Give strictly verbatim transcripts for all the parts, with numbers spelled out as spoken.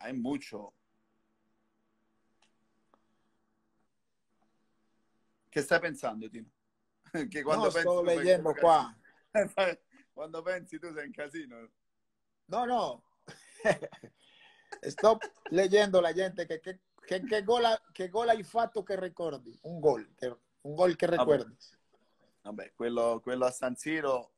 È mucho. Che stai pensando, Tino? Che quando No, pensi sto tu fai solo leyendo qua. casino. Quando pensi tu sei in casino. No, no. Sto leyendo la gente che, che, che, che, gol, ha, che gol hai fatto che ricordi. Un gol, che, un gol che Vabbè, ricordi. vabbè quello, quello a San Siro,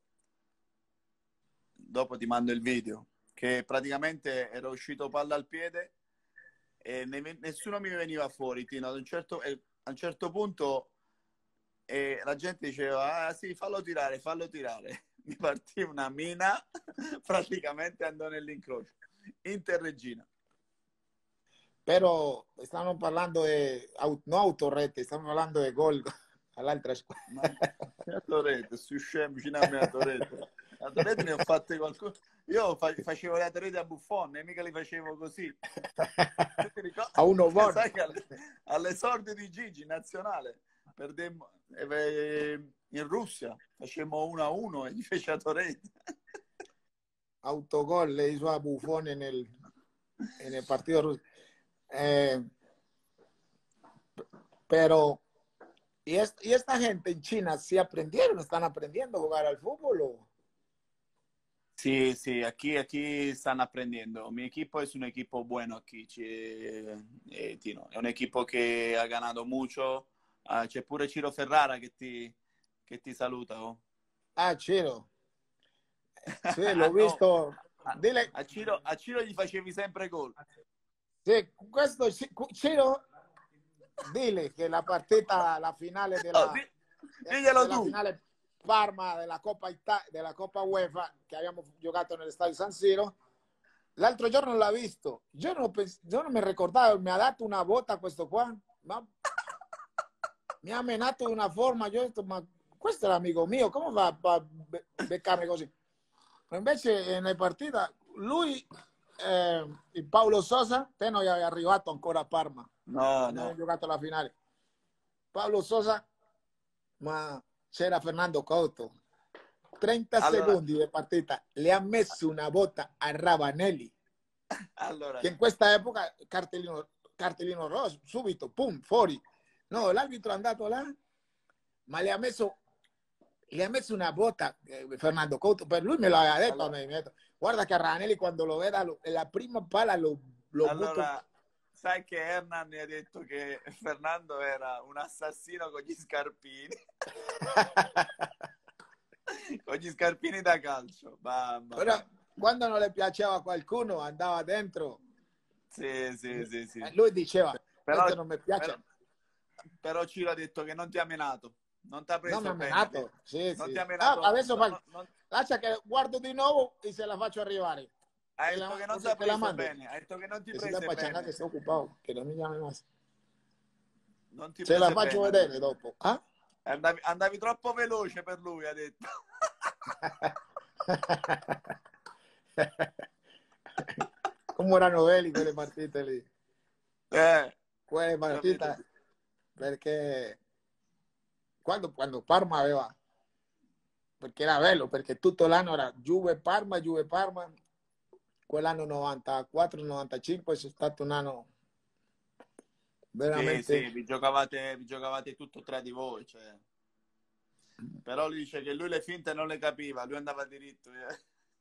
dopo ti mando il video, che praticamente ero uscito palla al piede e ne, nessuno mi veniva fuori, Tino. Ad un certo, a un certo punto e la gente diceva, ah sì, fallo tirare, fallo tirare. Mi partì una mina, praticamente andò nell'incrocio. Inter-Regina. Pero estamos hablando de, no autorrete, estamos hablando de gol all'altra squadra. Ma a Torete, su scemo vicino a me a Torete. A Torete ne ho fatte qualcosa. Io fa facevo la Torete a Buffon e mica li facevo così. A uno buono. Sai che alle, all'esordio di Gigi nazionale perdemmo eh, in Russia, facemmo uno a uno e gli fece a Torete. Autogol le hizo a Buffon en el, en el partido ruso. Eh, pero ¿Y, es, ¿Y esta gente en China sí aprendieron? ¿Están aprendiendo a jugar al fútbol? O? Sí, sí, aquí, aquí están aprendiendo. Mi equipo es un equipo bueno aquí, eh, Tino. È un equipo che ha ganato mucho. Uh, c'è pure Ciro Ferrara che ti, che ti saluta. Oh. Ah, Ciro. Sì, l'ho visto. A, Dile... a, Ciro, a Ciro gli facevi sempre gol. Sì, questo Ciro, dile che la partita, la finale della, oh, di, diglielo della tu. finale Parma della Coppa, Ita della Coppa UEFA che abbiamo giocato nell'estadio San Siro, l'altro giorno l'ha visto. Io non, io non mi ricordavo, mi ha dato una botta questo qua, ma mi ha menato di una forma, io ho detto, ma questo è l'amico mio, come va a beccarmi così? Ma invece nella partita, lui, eh, il Paulo Sosa, te non è arrivato ancora a Parma, no, non no. ha giocato la finale. Paulo Sosa, ma c'era Fernando Couto, trenta allora, secondi di partita, le ha messo una botta a Ravanelli, allora. che in questa epoca cartellino, cartellino rosso, subito, pum, fuori. No, l'arbitro è andato là, ma le ha messo, le ha messo una botta eh, Fernando Couto, per lui me lo aveva detto allora. a me, mi ha detto, guarda che Ravanelli quando lo veda, lo, la prima palla lo, lo allora, butto. Sai che Hernan mi ha detto che Fernando era un assassino con gli scarpini. Con gli scarpini da calcio. Mamma Però mia. quando non le piaceva a qualcuno andava dentro. Sì, sì, sì, sì. Lui diceva, però, questo non mi piace. Però, però Ciro ha detto che non ti ha menato. Non ti ha preso non mi bene. ha menato. Sì, non sì. ti ha menato. Ah, adesso no, fa... no, non... lascia che guardo di nuovo e se la faccio arrivare. Ha Te detto la, che non te, ti ha te la preso mando. bene. Ha detto che non ti E si da prese pachanga bene. che sto occupato, che non mi chiami más. Non ti Se la prese faccio bene, vedere dopo. Ah? Andavi, andavi troppo veloce per lui, ha detto. Come erano belli quelle partite lì. Eh, quelle partite perché quando, quando Parma aveva, perché era bello, perché tutto l'anno era Juve Parma, Juve Parma, quell'anno novantaquattro novantacinque è stato un anno veramente... Sì, sì, vi giocavate, vi giocavate tutto tra di voi, cioè. Però lui dice che lui le finte non le capiva, lui andava diritto. Eh.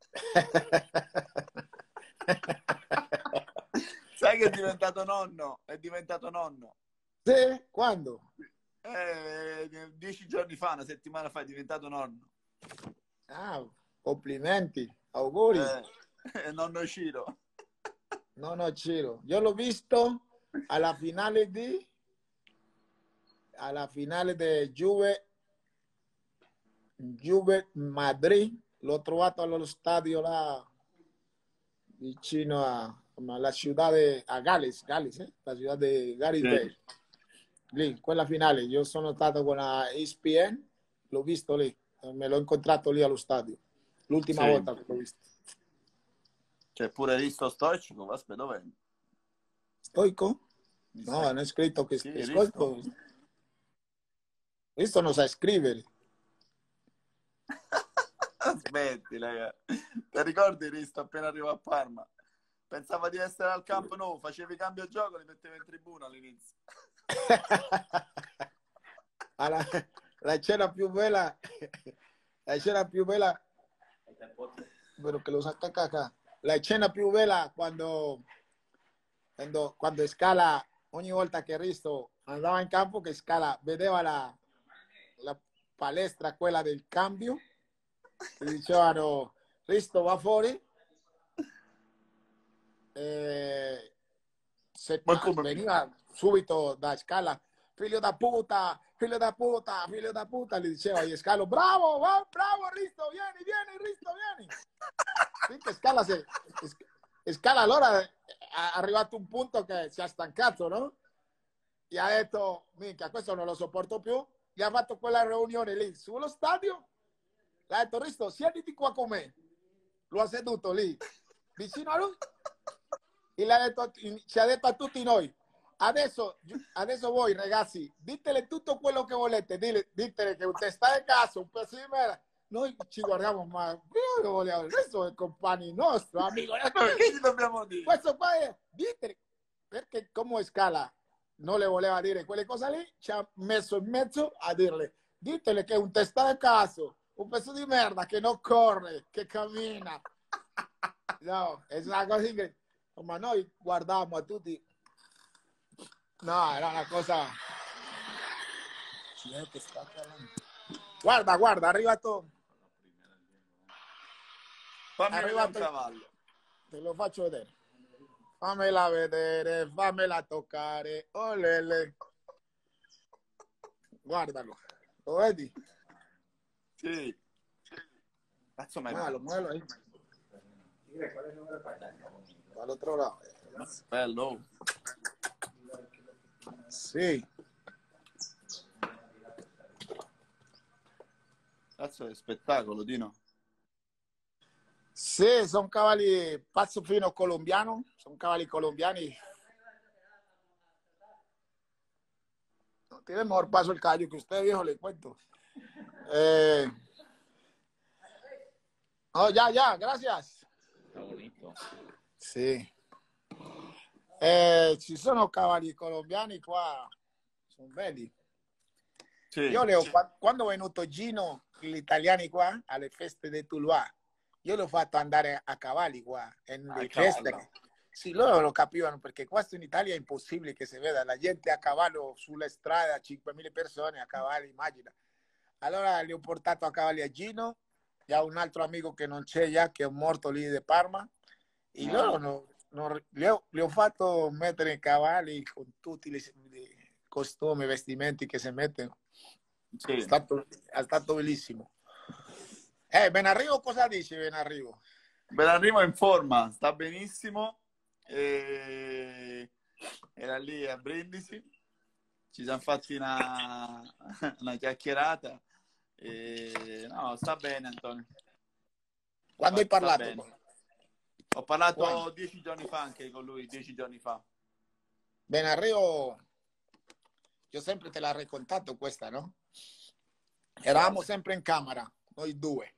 Sai che è diventato nonno? È diventato nonno. Sì? Quando? Eh, dieci giorni fa, una settimana fa è diventato nonno. Ah, complimenti, auguri. Eh, nonno Ciro. No, no, Ciro. Io l'ho visto alla finale di alla finale di Juve Juve Madrid. L'ho trovato allo stadio là vicino a, a città di a Galles, Galles eh? la città di Gareth Bale. Sì. Lì, quella finale, io sono stato con la E S P N, l'ho visto lì, me l'ho incontrato lì allo stadio, l'ultima Sì. volta che l'ho visto. C'è pure Risto Stoichkov, aspetta, dov'è? Stoico? No, non è scritto che sì, è Risto. Risto non sa scrivere. Smetti, raga. Ti ricordi Risto appena arriva a Parma? pensava di essere al Camp Nou, facevi cambio gioco, li metteva in tribuna all'inizio. La, la scena più bella, la scena più bella, pero que lo saca acá. La scena più bella quando, quando, quando Scala, ogni volta che Risto andava in campo, che Scala vedeva la, la palestra, quella del cambio, che dicevano Risto va fuori, eh, se, Ma come? veniva subito da Scala, figlio da puta, figlio da puta, figlio da puta, gli diceva a Scalo, bravo, va, bravo Risto, vieni, vieni, Risto, vieni. Finché Scala, se, Scala allora è arrivato un punto che si è stancato, no? E ha detto, minchia, questo non lo sopporto più, gli ha fatto quella riunione lì sullo stadio, gli ha detto, Risto, siediti qua con me. Lo ha seduto lì, vicino a lui, e le ha detto, ci ha detto a tutti noi, adesso, adesso voi ragazzi, ditele tutto quello che volete, dile, ditele che un testa di caso, un pezzo di merda, noi ci guardiamo, ma io vogliamo, questo è compagno nostro, amico, che gli dobbiamo dire? Questo qua è, ditele, perché come Scala non le voleva dire quelle cose lì, ci ha messo in mezzo a dirle, ditele che è un testa di caso, un pezzo di merda che non corre, che cammina. No, è una cosa incredibile. Ma noi guardavamo a tutti. No, era una cosa. Guarda, guarda, è arrivato. Fammi è arrivato vedere un cavallo. Te lo faccio vedere. Fammela vedere, fammela toccare. Oh lele. Guardalo. Lo vedi? Sì. Cazzo, ma è Malo, malo ahí. Dall'altro lato. bello. Sì. Cazzo, è spettacolo, Dino. Sì, sono cavalli pazzo fino colombiano, sono cavalli colombiani. No tiene mejor paso el caballo que usted, viejo, le cuento. Eh... Oh, ya, ya, gracias. Está bonito. Sì. Eh, ci sono cavalli colombiani qua, sono belli. Sì. Io le ho fatto, quando è venuto Gino, gli italiani qua, alle feste di Tuluá, io l'ho fatto andare a cavalli qua, in Ah, le cavallo. feste. Sì, loro lo capivano, perché questo in Italia è impossibile che si veda la gente a cavallo sulle strade, cinquemila persone a cavallo, immagina. Allora li ho portato a cavalli a Gino, e a un altro amico che non c'è già, che è morto lì di Parma, e Ah. loro no, no, li, ho, li ho fatto mettere i cavalli con tutti i costumi, vestimenti che si mettono. Sì. È stato, è stato bellissimo. Eh, Benarrivo cosa dici, Benarrivo? Benarrivo è in forma, sta benissimo. E... Era lì a Brindisi. Ci siamo fatti una, una chiacchierata. E... No, sta bene, Antonio. Quando hai Sta parlato? bene. Ho parlato Quando? dieci giorni fa anche con lui, dieci giorni fa. Benarrivo, io sempre te l'ho raccontato questa, no? Eravamo sempre in camera, noi due,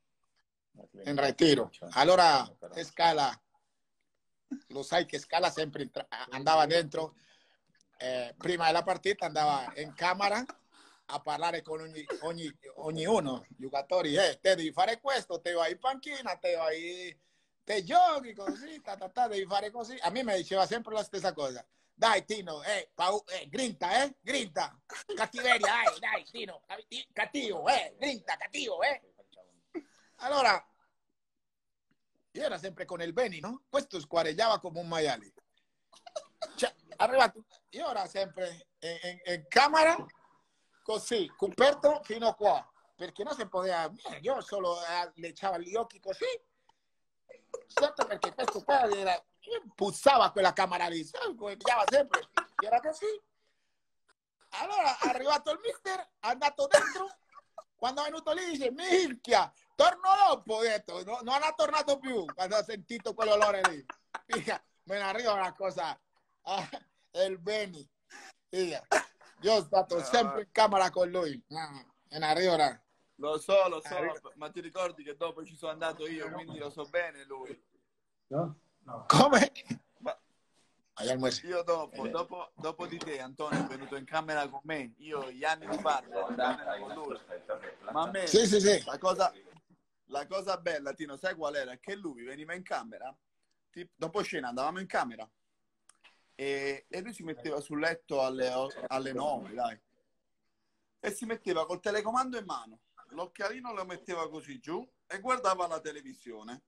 in ritiro. Allora Scala, lo sai che Scala sempre andava dentro, eh, prima della partita andava in camera a parlare con ogni, ogni, ognuno, giocatori, eh, te devi fare questo, te vai in panchina, te vai, te giochi così, ta, ta, ta, devi fare così. A me mi diceva sempre la stessa cosa. Dai Tino, eh, pau eh, grinta, eh, grinta, cattiveria, dai, dai Tino, cattivo, eh, grinta, cattivo, eh. Allora, io era sempre con il Beni, no? Questo squarellava come un maiale. Cioè, arrivato, io ero sempre in, in, in camera, così, coperto fino a qua, perché non si poteva, io solo eh, le echava gli occhi così, sotto perché questo qua era, puzzava quella camera lì, pigliava sempre, era così. Allora è arrivato il mister, è andato dentro, quando è venuto lì dice, minchia, torno dopo, ho detto, no, non ha tornato più, quando ha sentito quell'olore lì. Figa, me ne arriva una cosa, ah, il Beni, figa. Io sono stato sempre in camera con lui. No, è una riora. Lo so, lo so, ma ti ricordi che dopo ci sono andato io, quindi lo so bene lui. No? Come? Ma Allá almuerzo. io dopo, dopo, dopo di te, Antonio, è venuto in camera con me. Io gli anni di partner in camera con lui. Ma a me Sì, sì, sì. la cosa, la cosa bella, Tino, sai qual era? Che lui veniva in camera, tipo, dopo cena andavamo in camera e, e lui si metteva sul letto alle, alle nove, dai, e si metteva col telecomando in mano, l'occhialino lo metteva così giù e guardava la televisione.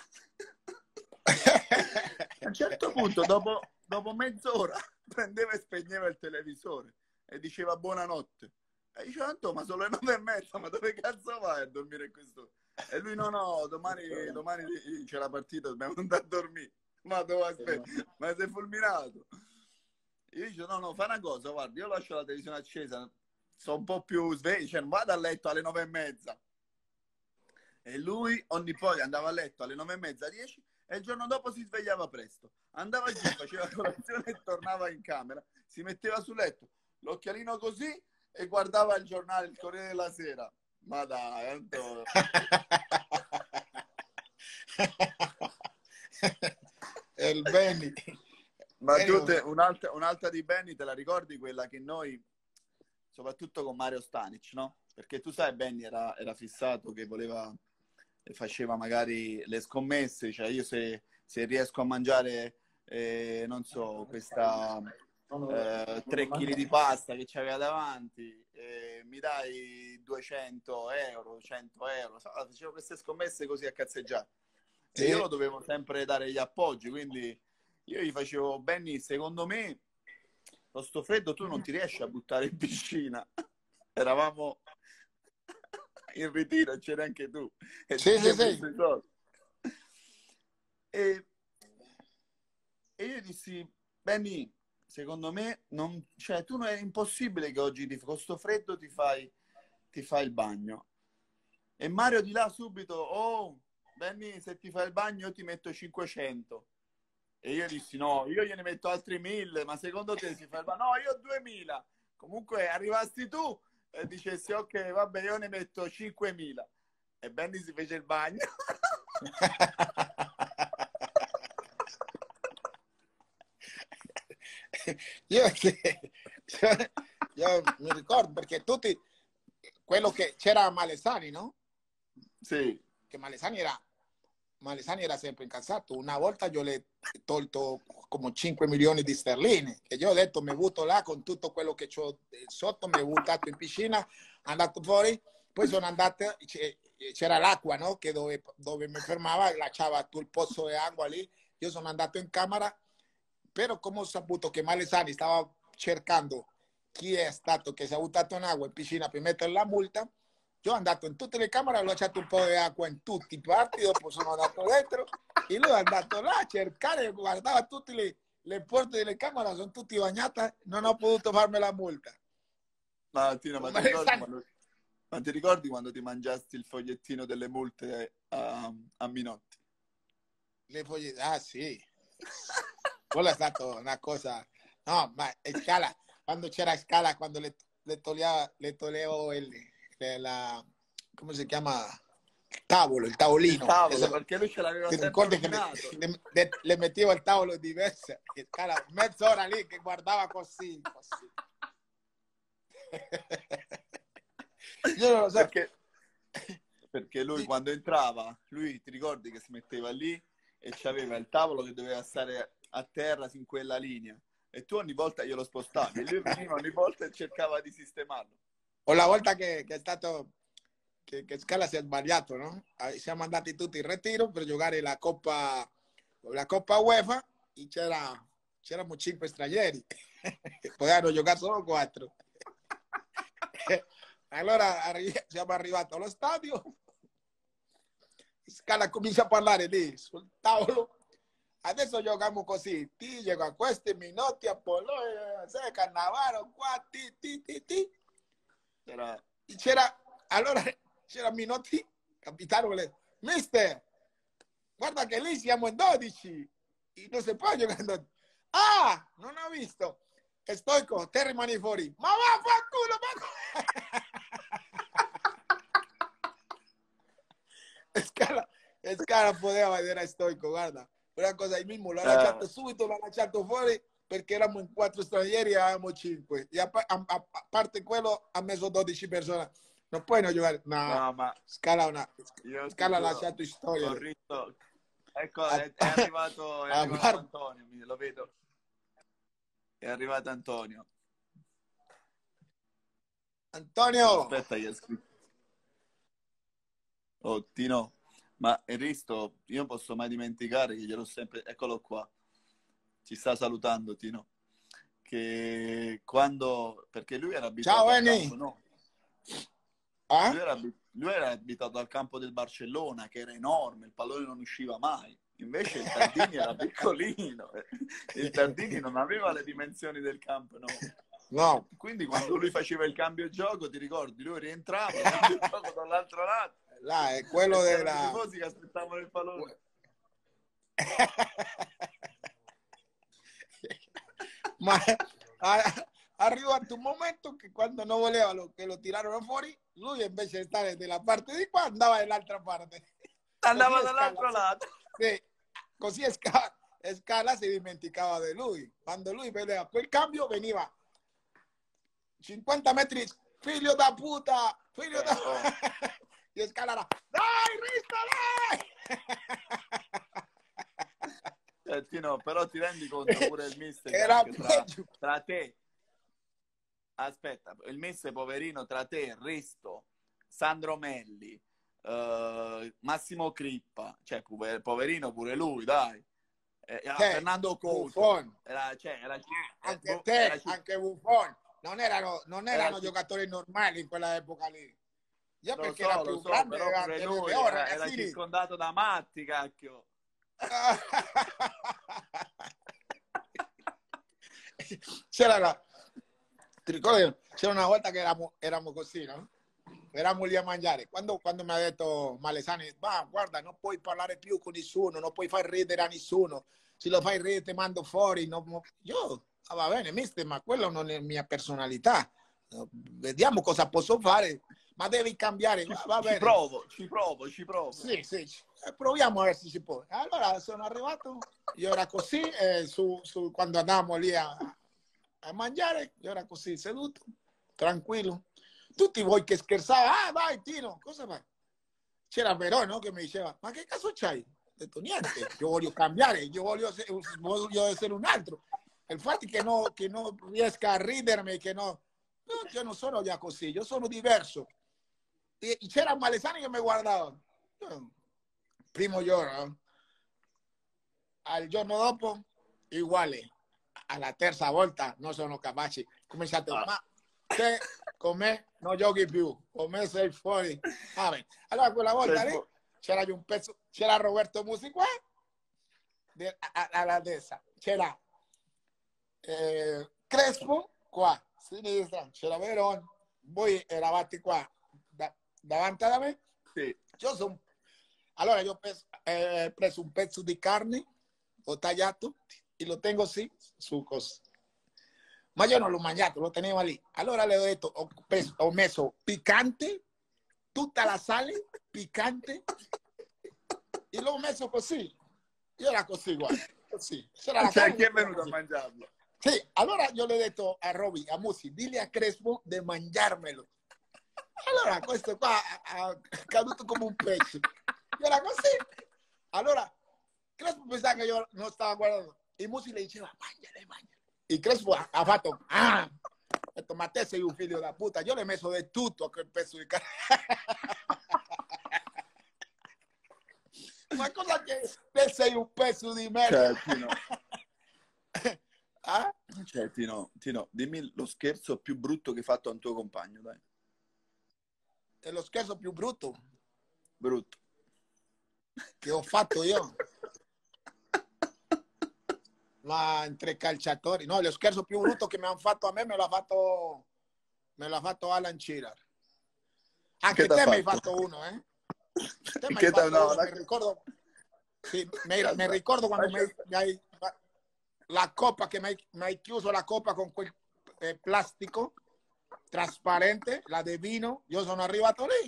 A un certo punto, dopo, dopo mezz'ora, prendeva e spegneva il televisore e diceva buonanotte. E diceva, Anto, ma sono le nove e mezza, ma dove cazzo vai a dormire questo? E lui, no, no, domani, domani c'è la partita, dobbiamo andare a dormire. Ma dove aspetta? Ma sei fulminato? Io dico, no, no, fa una cosa, guarda, io lascio la televisione accesa, sono un po' più sveglio, cioè non vado a letto alle nove e mezza. E lui ogni poi andava a letto alle nove e mezza, dieci, e il giorno dopo si svegliava presto. Andava giù, faceva colazione e tornava in camera, si metteva sul letto, l'occhialino così e guardava il giornale, il Corriere della Sera. Ma dai, Antonio. Il Benny. Ma tu te, un'altra, un'altra di Benny te la ricordi, quella che noi, soprattutto con Mario Stanic, no? Perché tu sai, Benny era, era fissato che voleva, faceva magari le scommesse, cioè io se, se riesco a mangiare, eh, non so, questa eh, tre chili di pasta che c'aveva davanti, eh, mi dai duecento euro, cento euro, so, facevo queste scommesse così a cazzeggiare. E io lo dovevo sempre dare gli appoggi, quindi io gli facevo, Benny, secondo me, con sto freddo tu non ti riesci a buttare in piscina. Eravamo in ritiro, c'era anche tu. E sì, sì, sì. E, e io dissi, Benny, secondo me, non, cioè, tu non è impossibile che oggi ti, con sto freddo ti fai, ti fai il bagno. E Mario di là subito, oh, Benny, se ti fai il bagno io ti metto cinquecento. E io dissi, no, io gliene metto altri mille, ma secondo te si fa il bagno? No, io ho duemila. Comunque arrivasti tu e dicessi, ok, vabbè, io ne metto cinquemila. E Benny si fece il bagno. io, io, io mi ricordo perché tutti, quello che c'era Malesani, no? Sì. Che Malesani era, Malesani era sempre incazzato. Una volta io le ho tolto come cinque milioni di sterline, che io ho detto mi butto là con tutto quello che ho sotto, mi ho buttato in piscina, andato fuori, poi sono andato, c'era l'acqua, no? Che dove, dove mi fermava, lasciava tutto il pozzo di acqua lì, io sono andato in camera, però come ho saputo che Malesani stava cercando chi è stato che si è buttato in acqua in piscina per mettere la multa, io sono andato in tutte le camere, ho lasciato un po' di acqua in tutti i parti, dopo sono andato dentro e lui è andato là a cercare, guardava tutte le, le porte delle camere, sono tutte bagnate, non ho potuto farmi la multa. Ma, Tino, ma, ti ricordi quando, ma ti ricordi quando ti mangiasti il fogliettino delle multe a, a Minotti? Le foglie, ah sì, quella è stata una cosa, no, ma Scala, quando c'era Scala, quando le, le, toglieva, le toglievo il, la, come si chiama? Il tavolo, il tavolino. Il tavolo, Eso, perché lui ce l'aveva sempre ricordi che le, le, le, le mettevo il tavolo diverso, e Scala, mezz'ora lì che guardava così, così. Io non lo so. Perché, perché lui quando entrava, lui ti ricordi che si metteva lì e c'aveva il tavolo che doveva stare a terra in quella linea e tu ogni volta glielo spostavi e lui veniva ogni volta e cercava di sistemarlo. O la volta che, che è stato che, che Scala si è sbagliato, no? Siamo andati tutti in ritiro per giocare la Coppa la Coppa UEFA e c'era c'erano cinque stranieri potevano giocare solo quattro. Allora arri siamo arrivati allo stadio, Scala comincia a parlare lì sul tavolo, adesso giochiamo così, ti gioca questi Minotti, Apollo, eh, Cannavaro, qua, ti, ti, ti, ti. C'era, allora c'era Minotti, capitano, mister, guarda che lì siamo in dodici, e non si può giocare in dodici. Ah, non ho visto. Stoico, te rimani fuori. Ma vaffanculo, ma... Scala, Scala poteva vedere a Stoico, guarda. una cosa ahí mismo, l'ha Eh. lasciato subito, l'ha lasciato fuori perché eravamo in quattro stranieri e eravamo cinque. E a, a, a parte quello ha messo dodici persone. Non puoi non giocare. No, No, ma Scala, una, io Scala ha ti giuro, lasciato storia. ho riso. Ecco, A- è, è arrivato, è a arrivato Bar- Antonio, mi- lo vedo. È arrivato Antonio. Antonio, Aspetta che ha scritto. Oh, Tino, ma Risto, io non posso mai dimenticare che gliel'ho sempre... Eccolo qua. Ci sta salutando, Tino. Che quando... Perché lui era abituato ciao al Eni. campo, no? Ah? Lui era, abi- lui era abituato al campo del Barcellona, che era enorme, il pallone non usciva mai. Invece il Tardini era piccolino. Il Tardini non aveva le dimensioni del campo, no? No, Quindi quando lui faceva il cambio gioco, ti ricordi, lui rientrava, il cambio gioco dall'altro lato. là è quello E c'erano i della... tifosi che aspettavano il pallone. Ma a- arrivato un momento che quando non voleva lo- che lo tirarono fuori, lui invece di stare dalla parte di qua andava dall'altra parte. Andava Così dall'altro Scala, lato. sì, così Scala, Scala si dimenticava di lui. Quando lui vedeva quel cambio veniva cinquanta metri, figlio da puta, figlio Eh, da... oh. E Scala era, dai Risto, dai! Eh, Tino, però ti rendi conto pure il mister che Era anche tra, peggio. tra te, aspetta, il mister poverino tra te, Risto, Sandro Melli, eh, Massimo Crippa, cioè pover- poverino pure lui, dai. Eh, ah, Te, Fernando Couto, Buffon. era, cioè, era, Anche era, te, era, anche Buffon, non erano, non erano era- giocatori normali in quella epoca lì. Io lo perché so, era lo più so, grande, però era pure delle lui ore, era, era ragazzini. circondato da matti, cacchio. C'era la... Ti ricordi? C'era una volta che eravamo, eravamo così, no? Eravamo lì a mangiare. Quando, quando mi ha detto Malesani, ma guarda, non puoi parlare più con nessuno, non puoi far ridere a nessuno. Se lo fai ridere ti mando fuori. No, no. Io, ah, va bene, mister, ma quello non è mia personalità. Vediamo cosa posso fare, ma devi cambiare. Ci, Va, va ci bene. provo, ci provo, ci provo. Sì, sì, eh, proviamo a vedere se si può. Allora sono arrivato, io era così, eh, su, su, quando andavamo lì a, a mangiare, io era così seduto, tranquillo. Tutti voi che scherzavano, ah vai Tino, cosa fai? C'era Verone, no, che mi diceva, ma che cazzo c'hai? Ho detto niente, io voglio cambiare, io voglio, voglio essere un altro. Il fatto che, no, che non riesca a ridermi, che no, no, io non sono già così, io sono diverso. E c'era Malesani che mi guardava. Primo giorno, al giorno dopo, uguale. Alla terza volta non sono capaci. Cominciate, Ah. ma te con me non giochi più, con me sei fuori. Ah, beh. Allora quella volta lì c'era un pezzo, c'era Roberto Musi qua, de, a, alla destra, c'era eh, Crespo qua, a sinistra, c'era Verón, voi eravate qua da, davanti a me. Sì. Io sono... Allora io ho preso, eh, preso un pezzo di carne, ho tagliato e lo tengo sì su cosa. Ma io non l'ho mangiato, lo tenevo lì. Allora le ho detto, ho, preso, ho messo piccante, tutta la sale, piccante, e l'ho messo così. Io era così, guarda, così. C'era la Cioè, carne, chi è venuto così. a mangiarlo? Sì, allora io le ho detto a Roby, a Musi, dile a Crespo di mangiarmelo. Allora questo qua ha caduto come un pesce. Io era così. Allora Crespo pensava che io non stavo guardando. E Musi le diceva, mangiale, mangiale. E Crespo ha, ha fatto, ah, ha detto, ma te sei un figlio da puta. Io le ho messo di tutto a quel pezzo di carne. Ma cosa che te sei un pezzo di merda? Cioè, Tino, ah? cioè, Tino, Tino, dimmi lo scherzo più brutto che hai fatto a un tuo compagno, dai. È lo scherzo più brutto Brutto. che ho fatto io. Ma entre calciatori, no, lo scherzo più brutto che mi hanno fatto a me me l'ha fatto, me l'ha fatto Alan Shearer. Anche Che te t'ha mi hai fatto? fatto uno, eh? Te mi hai Che t'ha- fatto no, uno, la- mi ricordo, sì, mi, Aspetta, mi ricordo quando mi hai, lascia- mi hai- la coppa che mi hai, mi hai chiuso la coppa con quel eh, plastico trasparente, la de vino, io sono arrivato lì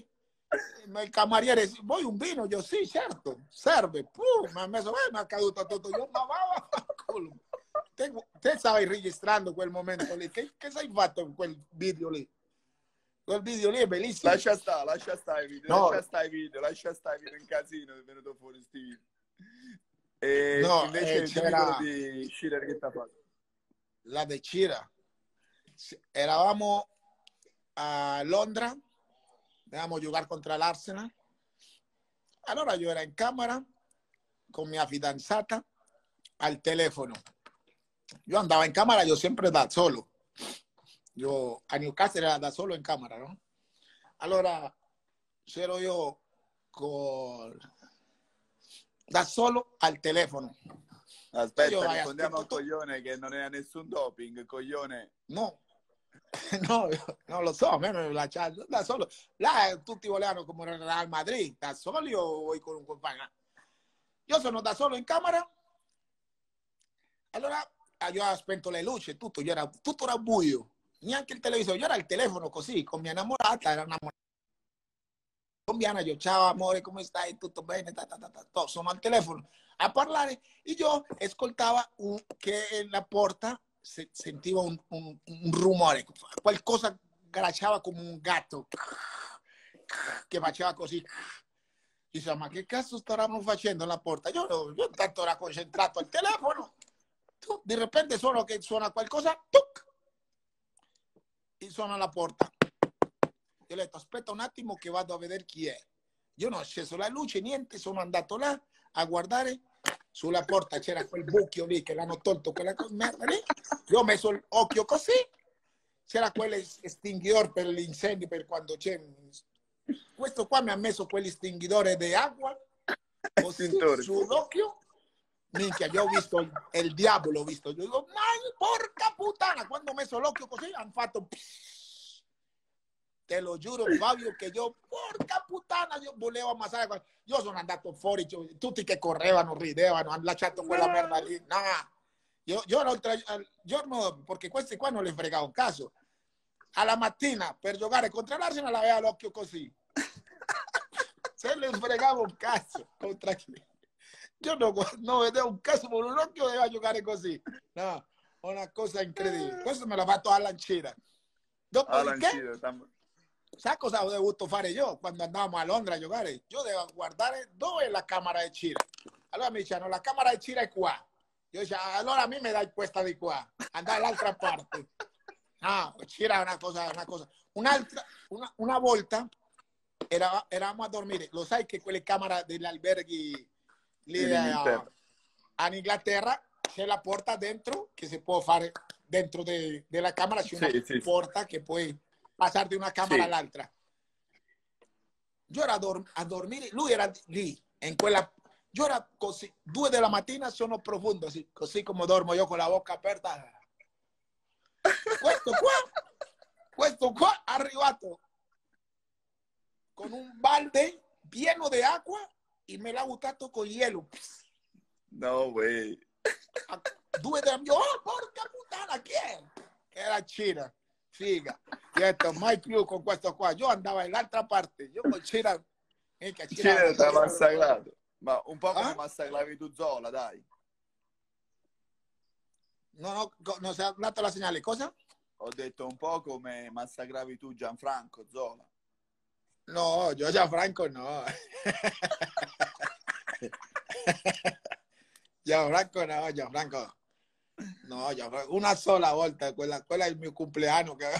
il cameriere, vuoi un vino? Io sì, certo, serve. Pum, mi ha messo, eh, mi è caduto tutto. Io, ma va, va, te, te stavi registrando quel momento lì. Che, che sei fatto in quel video lì? Quel video lì è bellissimo. Lascia stare, lascia stare i video, No. lascia stare i video, lascia stare i video in casino, è venuto fuori sti video. E No, invece eh, dimmi quello c'era di Schiller che ti ha fatto. la de Chira. Eravamo a Londra, dovevamo giocare contro l'Arsenal. Allora io ero in camera con mia fidanzata al telefono. Io andavo in camera, io sempre da solo. Io a Newcastle era da solo in camera, no? Allora c'ero io con... da solo al telefono. Aspetta, rispondiamo al coglione che non era nessun doping, coglione. No, no, non lo so, a me mi lasciato da solo. Là tutti volevano come il Real Madrid, da soli o vuoi con un compagno? Io sono da solo in camera, allora io ho spento le luci, tutto, io era, tutto era buio, neanche il televisore, io era il telefono così, con mia innamorata, era una colombiana, io ciao amore, come stai? Tutto bene? Ta, ta, ta, ta. Sono al telefono a parlare e io ascoltavo un, che la porta se, sentivo un, un, un rumore, qualcosa gracciava come un gatto che faceva così. Dice, ma che cazzo stavano facendo alla porta? Io, io tanto ero concentrato al telefono, tu, di repente suono che suona qualcosa, tuc, e suona la porta. Io ho detto, aspetta un attimo che vado a vedere chi è. Io non ho acceso la luce, niente, sono andato là a guardare. Sulla porta c'era quel buchio lì che l'hanno tolto quella merda lì. Io ho messo l'occhio così, c'era quell'estinguidor per gli incendi, per quando c'è... Questo qua mi ha messo quell'estinguidore di acqua, così sull'occhio. Minchia, io ho visto il, il diavolo, ho visto. Io dico, ma porca puttana, quando ho messo l'occhio così hanno fatto... Te lo giuro, Fabio, che io, porca puttana, io volevo ammazzare. Io sono andato fuori, tutti che correvano, ridevano, hanno lasciato quella no. merda lì. No, io, io oltre al giorno, perché questi qua non le fregava un caso. Alla mattina, per giocare contro l'Arsenal, aveva l'occhio così. Se le fregava un cazzo contra chi? Io non, non vedevo un cazzo, con un occhio doveva giocare così. No, una cosa incredibile. Questo me l'ha fatto Alan Shearer. Dopodiché... Sai cosa ho dovuto fare io quando andavamo a Londra a giocare? Io devo guardare dove è la camera di Cira. Allora mi dicevano, la camera di Cira è qua. Io dicevo, allora a me mi dai questa di qua. Andare all'altra parte. No, Cira è una cosa, una cosa. Un'altra, una, una volta era, eravamo a dormire. Lo sai che quelle camere degli alberghi lì a, a Inghilterra c'è la porta dentro che si può fare dentro de, della camera. C'è una sì, sì, porta sì. che puoi... passare di una camera sì. all'altra. Io ero a, dor a dormire, lui era lì, in quella... Io ero così, due della mattina sono profondo, così, così come dormo io con la bocca aperta. Questo qua, questo qua è arrivato con un balde pieno di acqua e me l'ha buttato con hielo. No way. Due della... Oh, porca puttana, chi è? Era Cira. Figa. Io ho detto, mai più con questo qua. Io andavo all'altra parte. Io con Cira... Cira ti ha massacrato. Ma un po' come eh? massacravi tu Zola, dai. No, no, non si è dato la segnale. Cosa? Ho detto un po' come massacravi tu Gianfranco Zola. No, io Gianfranco no. Gianfranco no, Gianfranco... No, Gianfranco, una sola volta, quella, quella è il mio compleanno. Che...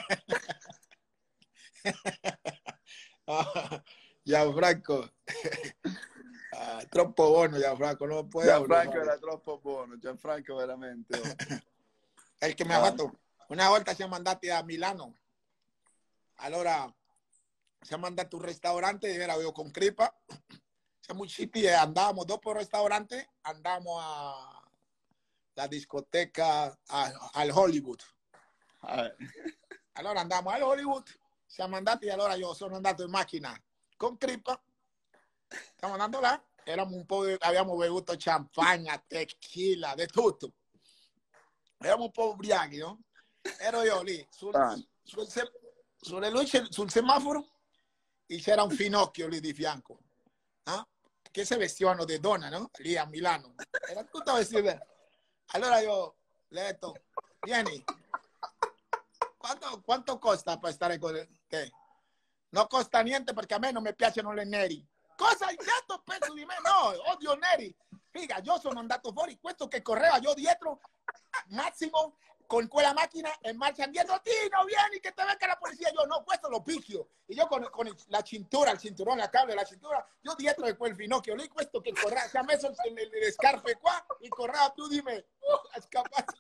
no, Gianfranco, ah, troppo buono Gianfranco, non puoi Gianfranco era troppo buono, Gianfranco veramente. Oh. È il che mi ah. ha fatto. Una volta siamo andati a Milano, allora siamo andati a un ristorante, era io con Cripa, siamo usciti e andavamo, dopo il ristorante, andavamo a la discoteca a, al Hollywood. Ah. Allora andiamo al Hollywood, siamo andati, allora io sono andato in macchina con Cripa, stiamo andando là, eravamo un po', abbiamo bevuto champagna, tequila, di tutto. Eravamo un po' ubriachi, no? Ero io lì, sul, ah. sul, sulle luci, sul semaforo, e c'era un finocchio lì di fianco, eh? Che si vestivano di donna, no? Lì a Milano. Era tutto vestito. Allora io le ho detto, vieni, quanto, quanto costa per stare con te? Non costa niente perché a me non mi piacciono le neri. Cosa hai detto penso di me? No, odio neri. Figa, io sono andato fuori, questo che correva io dietro, Massimo, con quella macchina e marcia dietro, Tino, vieni che te venga la polizia. Io no, questo lo picchio. E io con, con la cintura, il cinturone, la cable della cintura, io dietro di quel finocchio lì, questo che correva, si ha messo le, le, le scarpe qua e correva più di me. Uh, ha scappato.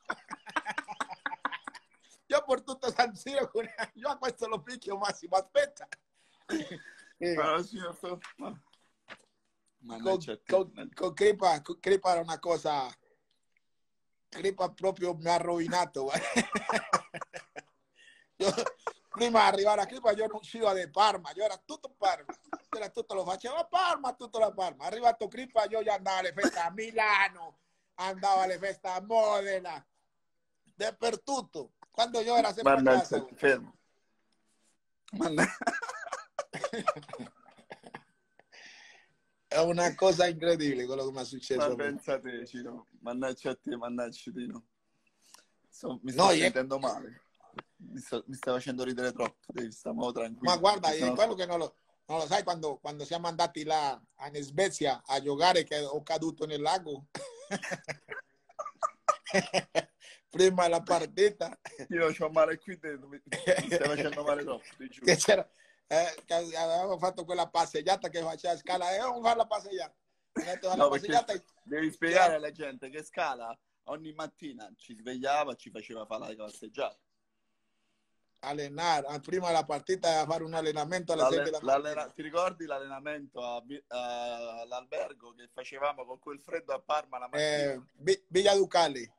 Io per tutto San Siro, io a questo lo picchio, Massimo, aspetta. Però sì, sto... con, con, con Cripa, con Cripa era una cosa, Cripa proprio mi ha rovinato. Io, prima di arrivare a Cripa io non uscivo da Parma, io era tutto Parma, era tutto lo facevo a Parma, tutto la Parma. Arrivato Cripa io già andavo alle feste a Milano, andavo alle feste a Modena, dappertutto. Quando io era sempre Mannaggia, a casa. fermo. Mannaggia. È una cosa incredibile quello che mi è successo. Ma pensa a te, Cino. Mannaggia a te, mannaggia Tino. So, mi sto no, sentendo io... male. Mi, sto, mi sta facendo ridere troppo. Devi stare tranquillo. Ma guarda, sennò... quello che non lo, non lo sai, quando, quando siamo andati là in Svezia a giocare che ho caduto nel lago. Prima la partita. Io ho male qui dentro, mi, mi stai facendo male troppo, ti giuro. Che c'era, eh, che avevamo fatto quella passeggiata che faceva Scala e eh, vamos a fare la passeggiata. Detto, no, la passeggiata e... devi spiegare alla gente che Scala ogni mattina ci svegliava, ci faceva fare la passeggiata. Allenare, prima della partita a fare un allenamento alle sei della mattina. Ti ricordi l'allenamento all'albergo che facevamo con quel freddo a Parma la mattina? Eh, Villa Ducale.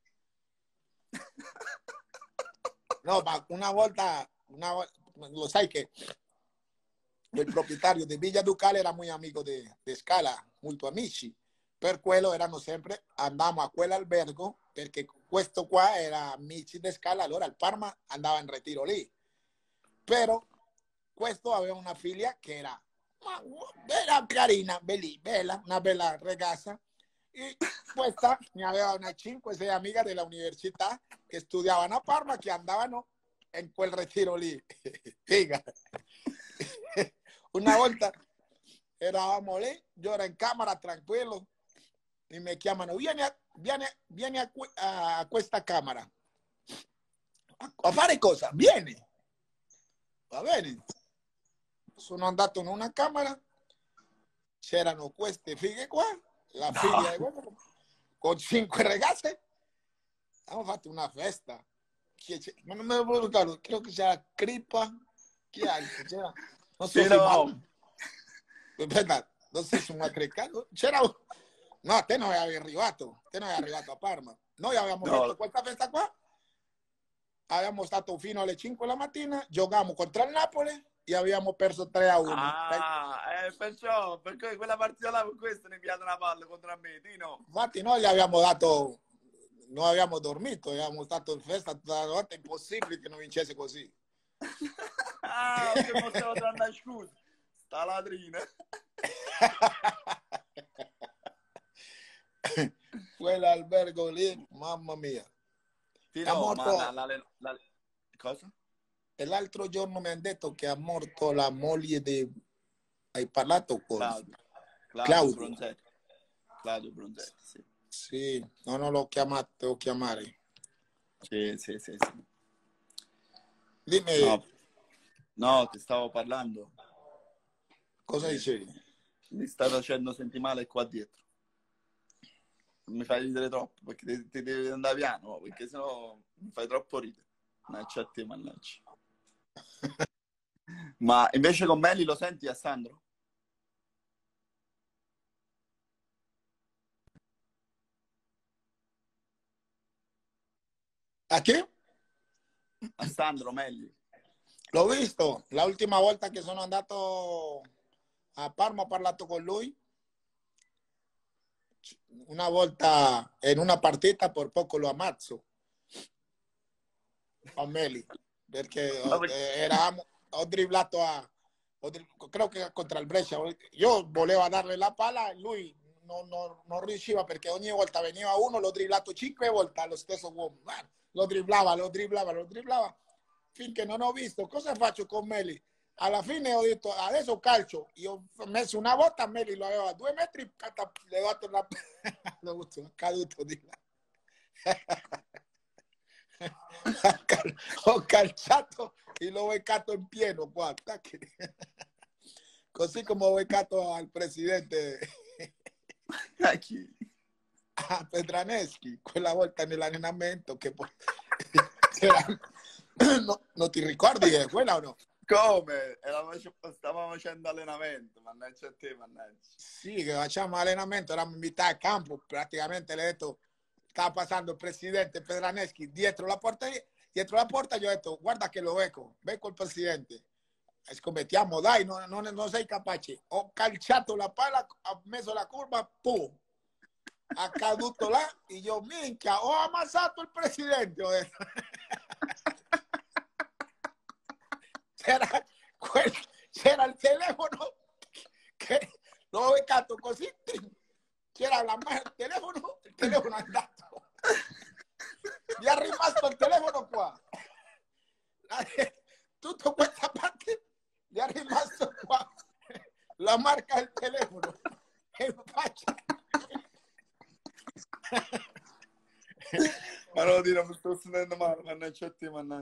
No, ma una volta, una, lo sai che il proprietario di Villa Ducale era muy amico di Scala, molto amici. Per quello erano sempre, andavamo a quell'albergo perché questo qua era amici di Scala, allora il Parma andava in ritiro lì. Però questo aveva una figlia che era, era carina, belli, bella, una bella ragazza. E questa ne aveva una cinque sei amiche della università che studiavano a Parma che andavano in quel ritiro lì. Una volta eravamo lì, io ero in camera tranquillo e mi chiamano, vieni a, vieni, vieni a, a questa camera. A, a fare cosa? Vieni. Va bene. Sono andato in una camera, c'erano queste fighe qua, la figlia no. di con cinque ragazze, abbiamo fatto una festa. Ma non me lo ricordo, credo che c'era Cripa, chi altro? C'era, non so sì, se no. Mal... non so se una crecato. C'era no, te non eri arrivato, te non eri arrivato a Parma. Noi avevamo no. fatto questa festa qua, abbiamo stato fino alle cinque la mattina, giocavamo contro il Napoli e abbiamo perso tre a uno. Ah, eh, perciò, perché quella partita là con questo ne piace una palla contro me, Tino. Infatti noi gli abbiamo dato, non abbiamo dormito, abbiamo stato in festa tutta la notte, è impossibile che non vincesse così. Ah, che possiamo andare scusa, sta ladrina. Quell'albergo lì, mamma mia. Tino, morto... ma la, la, la... cosa? E l'altro giorno mi hanno detto che ha morto la moglie di... Hai parlato con... Claudio. Claudio, Claudio. Bronzetti. Claudio Bronzetti, sì. Sì, no, non l'ho chiamato, devo chiamare. Sì, sì, sì, sì. Dimmi... No, no ti stavo parlando. Cosa mi, dicevi? Mi stai facendo sentire male qua dietro. Mi fai ridere troppo, perché ti, ti devi andare piano, perché sennò mi fai troppo ridere. Mannaggia a te, mannaggia. Ma invece con Meli lo senti a Sandro? A chi? A Sandro Melli. L'ho visto, l'ultima volta che sono andato a Parma ho parlato con lui. Una volta in una partita per poco lo ammazzo a Meli perché, perché? eravamo, ho dribblato a, credo che contro il Brescia. Io volevo darle la palla, lui non, non, non riusciva perché ogni volta veniva uno, l'ho dribblato cinque volte allo stesso uomo. Lo dribblava, lo dribblava, lo dribblava, finché non ho visto cosa faccio con Meli. Alla fine ho detto, adesso calcio. Io ho messo una volta, Meli lo aveva a due metri, le ho dato una... è caduto di là. Ho calciato e l'ho beccato in pieno qua. Così come ho beccato al presidente A chi? a Petraneschi, quella volta nell'allenamento che poi no, non ti ricordi che quella o no? Come? Stavamo facendo allenamento, mannaggia a te, mannaggia. Sì, che facciamo allenamento, eravamo in metà a campo, praticamente le ho detto, stava passando il presidente Petraneschi dietro la porta, dietro la porta gli ho detto, guarda che lo becco, becco il presidente. Scommettiamo, dai, non, non, non sei capace. Ho calciato la palla, ho messo la curva, pum, ha caduto là e io, minchia, ho ammazzato il presidente. C'era, quel, c'era il telefono che l'ho beccato così, c'era la mano del telefono, il telefono è andato. Mi è rimasto il telefono qua. Tutta questa parte gli è rimasto qua la marca del telefono e faccia. Ma non lo dire, mi sto sentendo male, mannaggia a te, mannaggia.